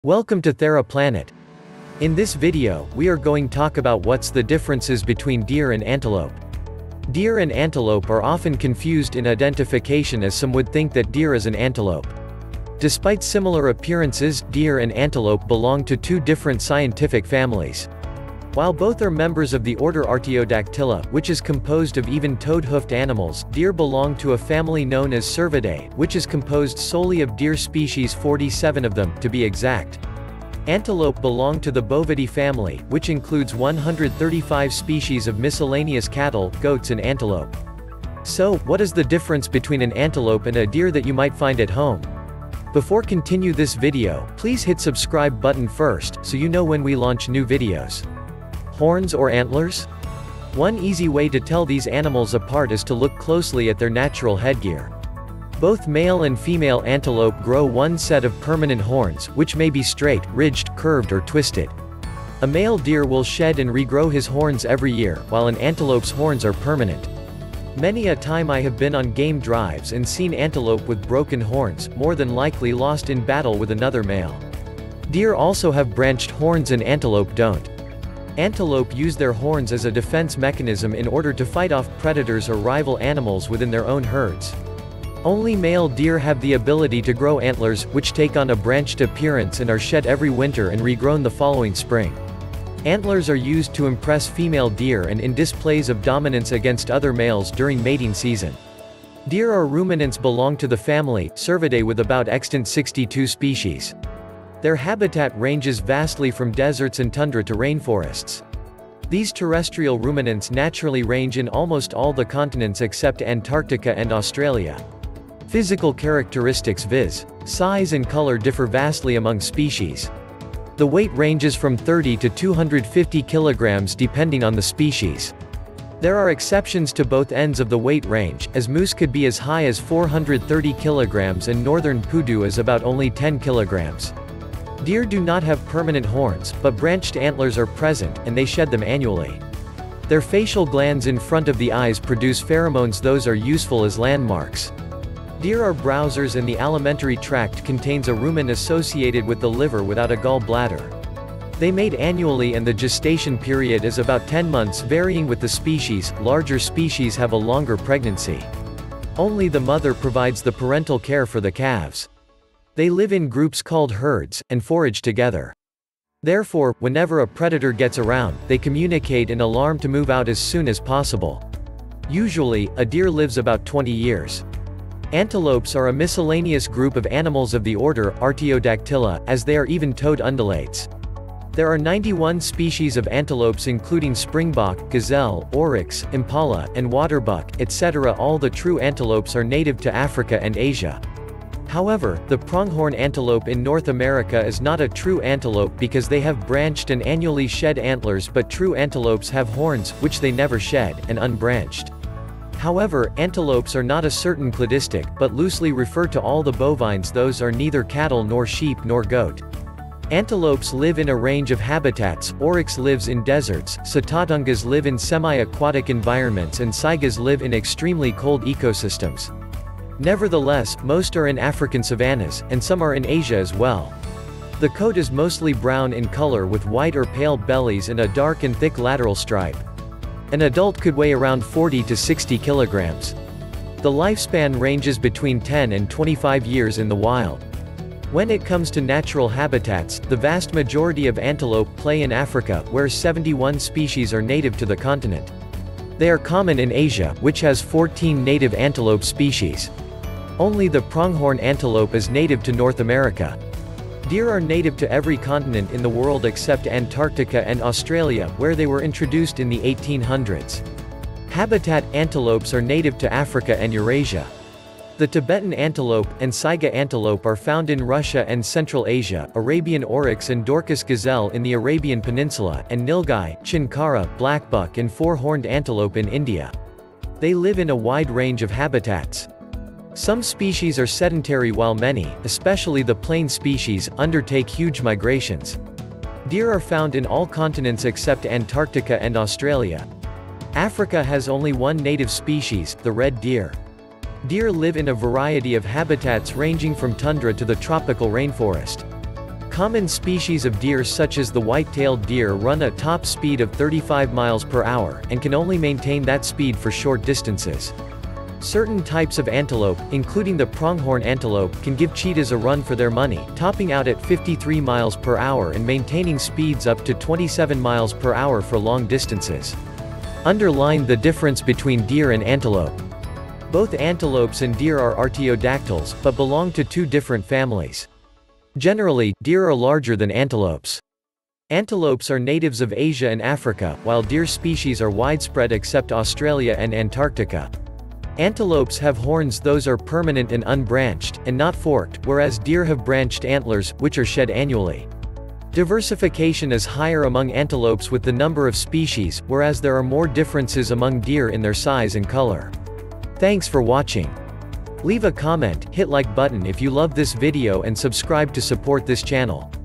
Welcome to Thera Planet. In this video, we are going to talk about what's the differences between deer and antelope. Deer and antelope are often confused in identification, as some would think that deer is an antelope. Despite similar appearances, deer and antelope belong to two different scientific families. While both are members of the order Artiodactyla, which is composed of even-toed hoofed animals, deer belong to a family known as Cervidae, which is composed solely of deer species, 47 of them, to be exact. Antelope belong to the Bovidae family, which includes 135 species of miscellaneous cattle, goats and antelope. So, what is the difference between an antelope and a deer that you might find at home? Before continue this video, please hit subscribe button first, so you know when we launch new videos. Horns or antlers? One easy way to tell these animals apart is to look closely at their natural headgear. Both male and female antelope grow one set of permanent horns, which may be straight, ridged, curved or twisted. A male deer will shed and regrow his horns every year, while an antelope's horns are permanent. Many a time I have been on game drives and seen antelope with broken horns, more than likely lost in battle with another male. Deer also have branched horns and antelope don't. Antelope use their horns as a defense mechanism in order to fight off predators or rival animals within their own herds. Only male deer have the ability to grow antlers, which take on a branched appearance and are shed every winter and regrown the following spring. Antlers are used to impress female deer and in displays of dominance against other males during mating season. Deer or ruminants belong to the family Cervidae with about extant 62 species. Their habitat ranges vastly from deserts and tundra to rainforests. These terrestrial ruminants naturally range in almost all the continents except Antarctica and Australia. Physical characteristics viz. Size and color differ vastly among species. The weight ranges from 30 to 250 kilograms depending on the species. There are exceptions to both ends of the weight range, as moose could be as high as 430 kilograms and northern pudu is about only 10 kilograms. Deer do not have permanent horns, but branched antlers are present, and they shed them annually. Their facial glands in front of the eyes produce pheromones. Those are useful as landmarks. Deer are browsers, and the alimentary tract contains a rumen associated with the liver without a gallbladder. They mate annually and the gestation period is about 10 months, varying with the species. Larger species have a longer pregnancy. Only the mother provides the parental care for the calves. They live in groups called herds, and forage together. Therefore, whenever a predator gets around, they communicate and alarm to move out as soon as possible. Usually, a deer lives about 20 years. Antelopes are a miscellaneous group of animals of the order Artiodactyla, as they are even-toed undulates. There are 91 species of antelopes including springbok, gazelle, oryx, impala, and waterbuck, etc. All the true antelopes are native to Africa and Asia. However, the pronghorn antelope in North America is not a true antelope because they have branched and annually shed antlers, but true antelopes have horns, which they never shed, and unbranched. However, antelopes are not a certain cladistic, but loosely refer to all the bovines. Those are neither cattle nor sheep nor goat. Antelopes live in a range of habitats. Oryx lives in deserts, satatungas live in semi-aquatic environments, and saigas live in extremely cold ecosystems. Nevertheless, most are in African savannas, and some are in Asia as well. The coat is mostly brown in color with white or pale bellies and a dark and thick lateral stripe. An adult could weigh around 40 to 60 kilograms. The lifespan ranges between 10 and 25 years in the wild. When it comes to natural habitats, the vast majority of antelope play in Africa, where 71 species are native to the continent. They are common in Asia, which has 14 native antelope species. Only the pronghorn antelope is native to North America. Deer are native to every continent in the world except Antarctica and Australia, where they were introduced in the 1800s. Habitat antelopes are native to Africa and Eurasia. The Tibetan antelope and saiga antelope are found in Russia and Central Asia, Arabian oryx and Dorcas gazelle in the Arabian Peninsula, and nilgai, chinkara, blackbuck and four-horned antelope in India. They live in a wide range of habitats. Some species are sedentary while many, especially the plain species, undertake huge migrations. Deer are found in all continents except Antarctica and Australia. Africa has only one native species, the red deer. Deer live in a variety of habitats ranging from tundra to the tropical rainforest. Common species of deer such as the white-tailed deer run a top speed of 35 miles per hour, and can only maintain that speed for short distances. Certain types of antelope, including the pronghorn antelope, can give cheetahs a run for their money, topping out at 53 miles per hour and maintaining speeds up to 27 miles per hour for long distances. Underline the difference between deer and antelope. Both antelopes and deer are artiodactyls, but belong to two different families. Generally, deer are larger than antelopes. Antelopes are natives of Asia and Africa, while deer species are widespread except Australia and Antarctica. Antelopes have horns, those are permanent and unbranched, and not forked, whereas deer have branched antlers, which are shed annually. Diversification is higher among antelopes with the number of species, whereas there are more differences among deer in their size and color. Thanks for watching. Leave a comment, hit like button if you love this video and subscribe to support this channel.